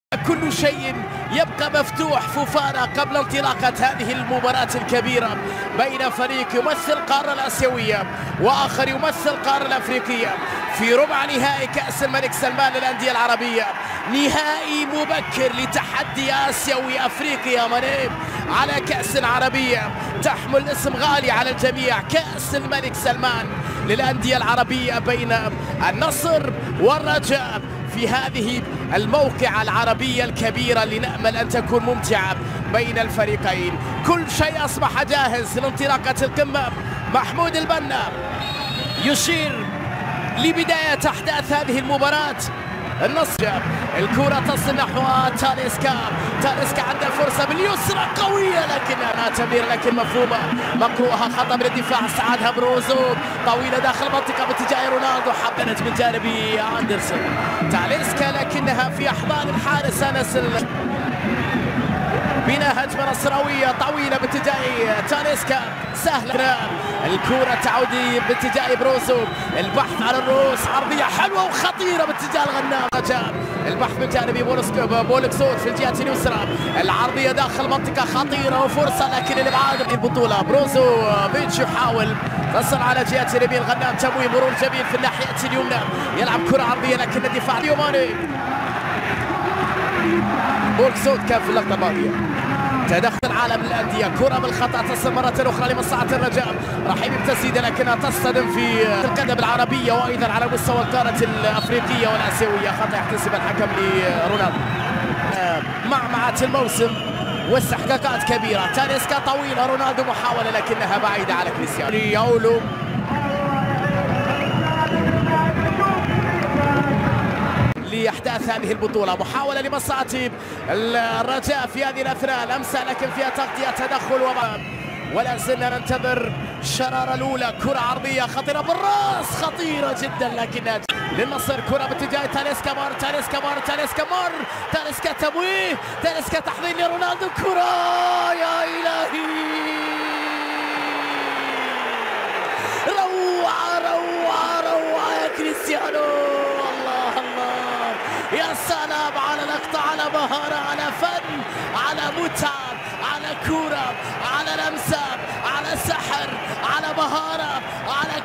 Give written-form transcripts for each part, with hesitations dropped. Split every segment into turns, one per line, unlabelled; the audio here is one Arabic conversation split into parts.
كل شيء يبقى مفتوح. فوفانا قبل انطلاقة هذه المباراة الكبيرة بين فريق يمثل القارة الآسيوية وآخر يمثل القارة الأفريقية في ربع نهائي كأس الملك سلمان للأندية العربية. نهائي مبكر لتحدي آسيوي أفريقيا منيب على كأس عربية تحمل اسم غالي على الجميع، كأس الملك سلمان للأندية العربية بين النصر والرجاء في هذه الموقعة العربية الكبيرة اللي نأمل أن تكون ممتعة بين الفريقين. كل شيء أصبح جاهز لانطلاقة القمة. محمود البنا يشير لبداية أحداث هذه المباراة. النصر الكرة تصل نحو تاليسكا. تاليسكا عنده فرصة باليسرى قوية لكنها تمرير لكن مفهومة مقروءها خطأ من الدفاع. استعادها بروزو طويلة داخل المنطقة باتجاه رونالدو، حبنت من جانب أندرسون. تاليسكا لكنها في أحضان الحارس أنس. بنا هجمة نصراوية طويلة باتجاه تاليسكا سهلة. الكرة تعود باتجاه بروزو، البحث على الرؤوس، عرضية حلوة وخطيرة باتجاه الغنام. رجاء البحث من جانب بولكسوت في الجهة اليسرى، العرضية داخل المنطقة خطيرة وفرصة لكن الابعاد في البطولة. بروزو بيتش يحاول تصل على جهة اليمين. الغنام تمويه مرور جميل في الناحية اليمنى، يلعب كرة عرضية لكن الدفاع اليماني. بولكسوت كان في اللقطة الماضية تدخل عالم الأندية، كرة بالخطأ تصل مرة أخرى لمصلحة الرجاء. رحيم بتسديدة لكنها تصطدم في القدم العربية وأيضا على مستوى القارة الأفريقية والآسيوية. خطأ يحتسب الحكم لرونالدو. معمعة الموسم واستحقاقات كبيرة. تاليسكا طويلة، رونالدو محاولة لكنها بعيدة على كريستيانو يولو. لأحداث هذه البطولة محاولة لمصلحة الرجاء في هذه الأثناء. لمسة لكن فيها تغطية تدخل ولا زلنا ننتظر الشرارة الأولى. كرة عرضية خطيرة بالراس خطيرة جدا لكنها للنصر. كرة باتجاه تاليسكا مار تاليسكا تمويه، تاليسكا تحضير لرونالدو. كرة يا إلهي، روعة يا كريستيانو. يا سلام على لقطة، على مهارة، على فن، على متعة، على كرة، على لمسة، على سحر، على مهارة، على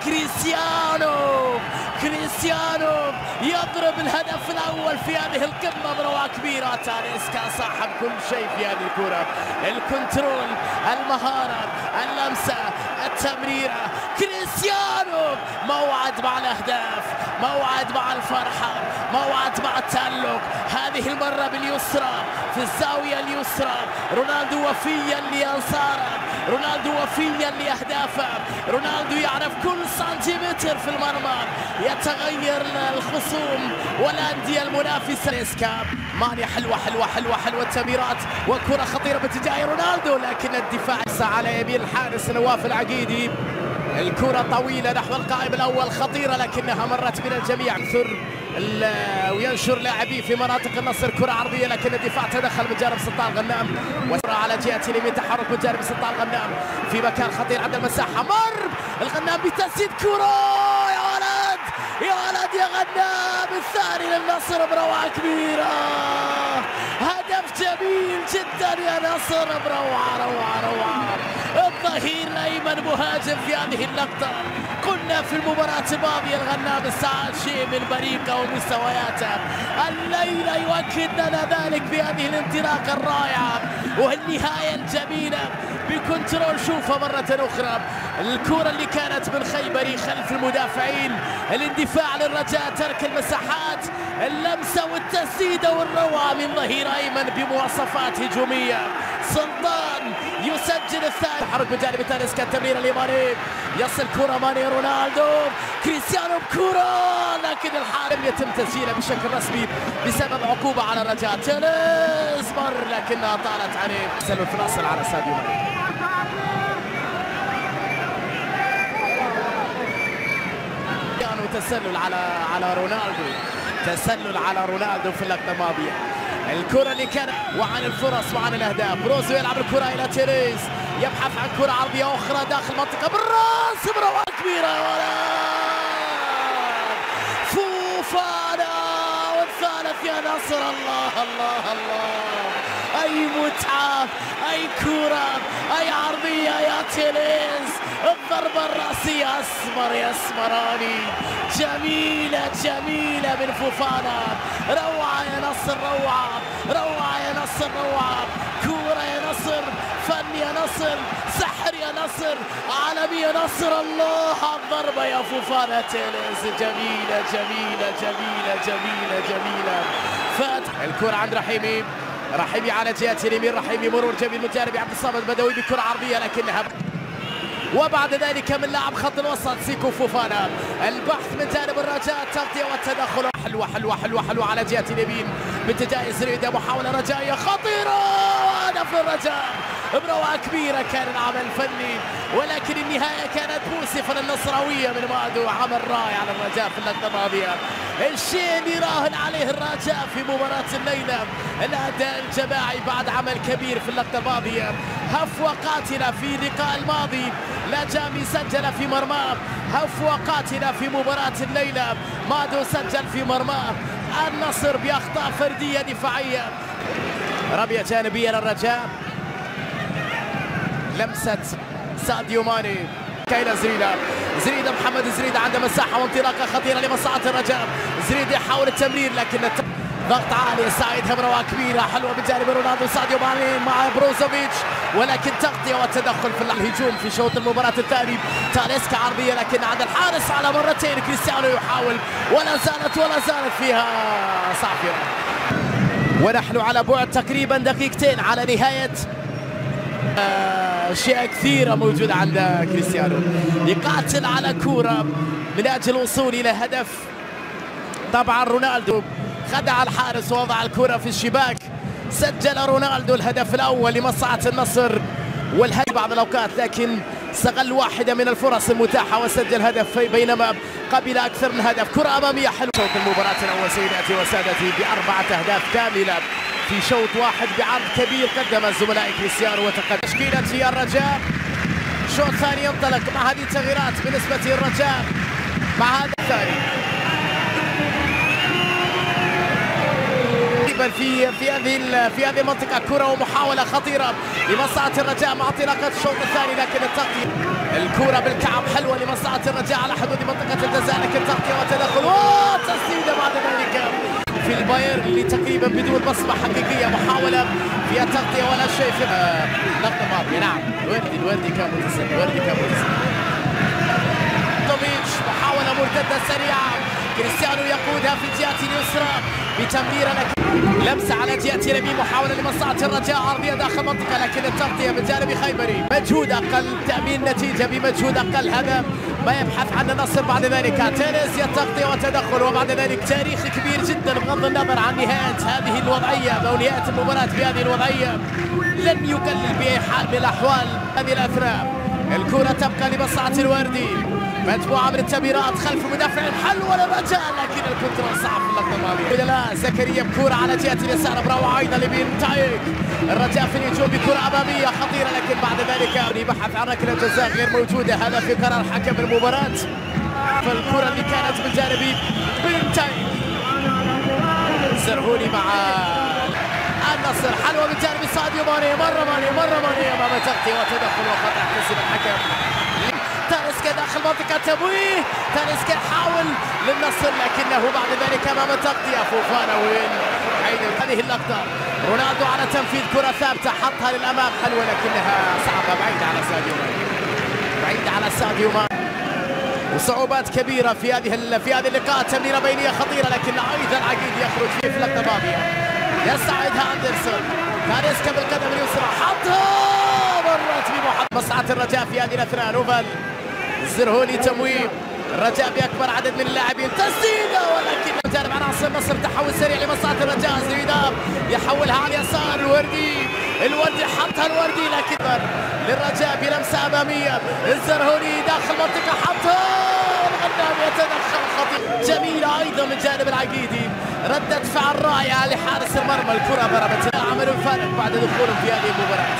كريستيانو يضرب الهدف الأول في هذه القمة بروعة كبيرة. تاليسكا صاحب كل شيء في هذه الكرة، الكنترول، المهارة، اللمسة، التمريرة. كريستيانو موعد مع الأهداف، موعد مع الفرحة، موعد مع التألق. هذه المرة باليسرى في الزاوية اليسرى. رونالدو وفيا لأنصاره، رونالدو وفيا لأهدافه. رونالدو يعرف كل سنتيمتر في المرمى، يتغير الخصوم والأندية المنافسة. تاليسكا ماني حلوة التمريرات وكرة خطيرة باتجاه رونالدو لكن الدفاع على يمين الحارس نواف العقيدي. الكرة طويلة نحو القائم الأول خطيرة لكنها مرت من الجميع. وينشر لاعبيه في مناطق النصر. كرة عرضية لكن الدفاع تدخل من جانب سلطان غنام، وسرعة على جهة اليمين، تحرك من جانب سلطان غنام في مكان خطير عند المساحة. مر الغنام بتسديد كرة يا ولد يا غنام، الثاني للنصر بروعة كبيرة. هدف جميل جدا يا نصر، روعة. الظهير الأيمن مهاجم في هذه اللقطة. قلنا في المباراة الماضية الغنام استعاد شيء من بريقه ومستوياته، الليلة يؤكد لنا ذلك بهذه الانطلاقة الرائعة والنهاية الجميلة بكنترول. شوفها مرة أخرى، الكرة اللي كانت من خيبري خلف المدافعين، الاندفاع للرجاء، ترك المساحات، اللمسة والتسديدة والروعة من ظهير أيمن بمواصفات هجومية. سلطان يسجل الثاني. تحرك بجانب تاليسكا، التمرير اليماني، يصل كرة ماني رونالدو، كريستيانو بكرة لكن الحارم يتم تسجيله بشكل رسمي بسبب عقوبة على الرجاء. تلز مر لكنها طالت عليه. تسلل في الأصل على ساديو ماني. تسلل على رونالدو، تسلل على رونالدو في اللقطة الماضية. الكرة اللي كان وعن الفرص وعن الأهداف. بروزو يلعب الكرة إلى تيريز، يبحث عن كرة عرضية أخرى داخل المنطقة بالراس بروعة كبيرة يا ولد. فوفانا والثالث يا نصر. الله الله الله، أي متعة، أي كرة، أي عرضية يا تيليز. الضربة الرأسية أسمر يا أسمراني، جميلة جميلة من فوفانا. روعة يا نصر، روعة روعة يا نصر، روعة. كورة يا نصر، فن يا نصر، سحر يا نصر، عالمي يا نصر. الله على الضربة يا فوفانا تيليز، جميلة جميلة جميلة جميلة جميلة. فاتح الكرة عند رحيمي، رحيمي على جهة اليمين، رحيمي مرور جميل من جانب عبد الصمد بدوي بكرة عرضية لكنها، وبعد ذلك من لاعب خط الوسط سيكو فوفانا. البحث من جانب الرجاء، التغطية والتدخل. حلوة حلوة حلوة حلوة على جهة اليمين باتجاه زريدة، محاولة رجائية خطيرة، هدف الرجاء بروعة كبيرة. كان العمل الفني ولكن النهاية كانت مؤسفة للنصراوية من مادو. عمل رائع على الرجاء في اللقطة الماضية، الشيء اللي راهن عليه الرجاء في مباراة الليلة، الأداء الجماعي بعد عمل كبير في اللقطة الماضية. هفوة قاتلة في اللقاء الماضي، لاجامي سجل في مرماه. هفوة قاتلة في مباراة الليلة، مادو سجل في مرماه. النصر بأخطاء فردية دفاعية. رمية جانبية للرجاء، لمسة ساديو ماني كايلا زريدة. زريدة محمد زريدة عنده مساحة وانطلاقة خطيرة لمصلحة الرجاء. زريدة يحاول التمرير لكن ضغط عالي، سعيد همروة كبيرة حلوة من جانب رونالدو. ساديو ماني مع بروزوفيتش ولكن تغطية والتدخل في الهجوم في شوط المباراة الثاني. تاليسكا عرضية لكن عند الحارس على مرتين. كريستيانو يحاول ولا زالت فيها صافرة. ونحن على بعد تقريبا دقيقتين على نهاية أشياء كثيرة موجودة عند كريستيانو. يقاتل على كورة من أجل الوصول إلى هدف. طبعا رونالدو خدع الحارس ووضع الكرة في الشباك. سجل رونالدو الهدف الأول لمصلحة النصر والهدف بعض الأوقات، لكن استغل واحدة من الفرص المتاحة وسجل هدف، بينما قبل أكثر من هدف. كرة أمامية حلوة. شوط المباراة الأول سيداتي وسادتي ب4 أهداف كاملة في شوط واحد بعرض كبير قدم الزملاء كريستيانو وتقدم. تشكيلة الرجاء شوط ثاني ينطلق مع هذه التغييرات بالنسبة للرجاء مع هذا الثاني. في هذه المنطقة كرة ومحاولة خطيرة لمصلحة الرجاء مع انطلاقة الشوط الثاني، لكن التغطية الكرة بالكعب حلوة لمصلحة الرجاء على حدود منطقة الجزاء، لكن تغطية وتدخل وتسديدة بعد ذلك في الباير اللي تقريبا بدون بصمة حقيقية. محاولة فيها تغطية ولا شيء في اللقطة الماضية. نعم الوردي كان متسلل. توفيتش محاولة مرتدة سريعة، كريستيانو يقودها في الجهة اليسرى بتمريرة لكن لمسة على جهة اليمين. محاولة لمصلحة الرجاء عرضية داخل المنطقة لكن التغطية بجانب خيبري. مجهود أقل، تأمين نتيجة بمجهود أقل، هذا ما يبحث عنه النصر. بعد ذلك تيليز التغطية وتدخل، وبعد ذلك تاريخ كبير جدا بغض النظر عن نهاية هذه الوضعية أو نهاية المباراة بهذه الوضعية. لن يقلل بأي حال من الأحوال هذه الأثناء. الكرة تبقى لمصلحة الوردي، مجموعة من التمريرات خلف مدافع الحلوة للرجاء لكن الكنترول صعب في اللقطة الماضية. لا زكريا بكرة على جهة اليسار، بروعة أيضا لبين تايك. الرجاء في الهجوم بكرة أمامية خطيرة لكن بعد ذلك يبحث عن ركلة جزاء غير موجودة. هذا في قرار حكم المباراة. فالكرة اللي كانت من جانب بين تايك، زرهوني مع النصر، حلوة من جانب ساديو ماني، مرة ماني أمام تغطية وتدخل وخطأ احتسب الحكم. تاليسكا داخل منطقة تمويه، تاليسكا يحاول للنصر لكنه بعد ذلك أمام تغطية. فوفانا وين عين هذه اللقطة. رونالدو على تنفيذ كرة ثابتة حطها للأمام حلوة لكنها صعبة، بعيدة على ساديو ماني، وصعوبات كبيرة في هذه اللقاء. تمريرة بينية خطيرة لكن أيضا عقيد يخرج فيه في اللقطة الماضية. يساعدها أندرسون، تاليسكا بالقدم اليسرى حطها مرت بمحمد. مصلحة الرجاء في هذه الأثناء. نوفل زرهوني تمويه، الرجاء بأكبر عدد من اللاعبين، تسديدة ولكن من جانب عناصر النصر تحول سريع لمصلحة الرجاء. زريدة يحولها على اليسار، الوردي حطها لكن للرجاء بلمسة أمامية. الزرهوني داخل المنطقة حطها، الغنام يتدخل خطير، جميلة أيضا من جانب العقيدي. ردة فعل رائعة لحارس المرمى، الكرة ضربت عمل فارق بعد دخولهم في هذه المباراة.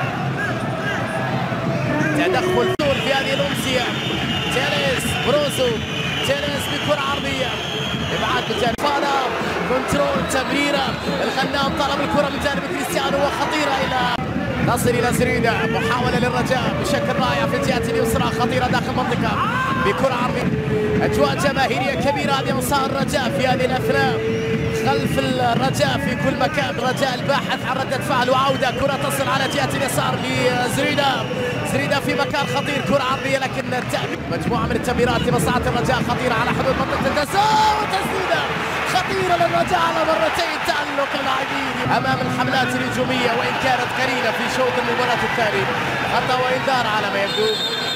تدخل في هذه الأمسية. تيليز بكرة عرضية ابعاد من جانب كنترول تمريره، الغنام طلب الكره من جانب كريستيانو وخطيره الى نصل الى زريدة، محاوله للرجاء بشكل رائع في الجهه اليسرى، خطيره داخل المنطقه بكره عرضيه، اجواء جماهيريه كبيره. هذه انصار الرجاء في هذه الافلام، خلف الرجاء في كل مكان، الرجاء الباحث عن ردة فعل وعودة. كرة تصل على جهة اليسار لزريدة، زريدة في مكان خطير، كرة عرضية لكن مجموعة من التمريرات لمصلحة الرجاء خطيرة على حدود منطقة التساوي، وتسديدة خطيرة للرجاء على مرتين، تألق اللاعبين أمام الحملات الهجومية وإن كانت قليلة في شوط المباراة الثاني. خطأ وإنذار على ما يبدو.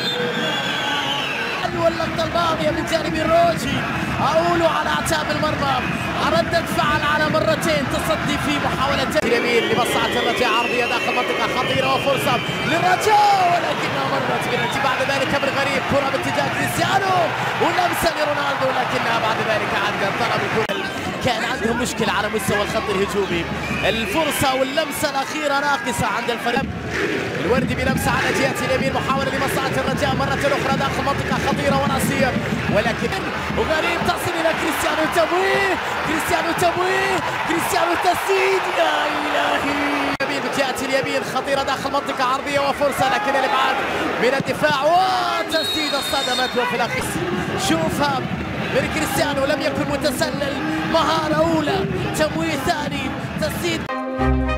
واللقطة الماضية من جانب الروجي، أولو على أعتاب المرمى، ردة فعل على مرتين، تصدي في محاولة اليمين لمصلحة الرجاء، عرضية داخل منطقة خطيرة وفرصة للرجاء ولكنها مرت بنتي بعد ذلك بالغريب، كرة باتجاه كريستيانو ولمسة لرونالدو لكنها بعد ذلك عند طلب الكرة. كان عندهم مشكلة على مستوى الخط الهجومي، الفرصة واللمسة الأخيرة ناقصة عند الفريق. الوردي بلمسة على جهة اليمين، محاولة لمصلحة الرجاء مرة أخرى داخل منطقة خطيرة ونصير، ولكن غريب تصل إلى كريستيانو تمويه، كريستيانو تمويه، كريستيانو تسديد، يا إلهي. بجهة اليمين خطيرة داخل منطقة عرضية وفرصة لكن الإبعاد من الدفاع وتسديد صدمت وفي الأخير شوفها من كريستيانو، لم يكن متسلل، مهارة أولى، تمويه ثاني، تسديد.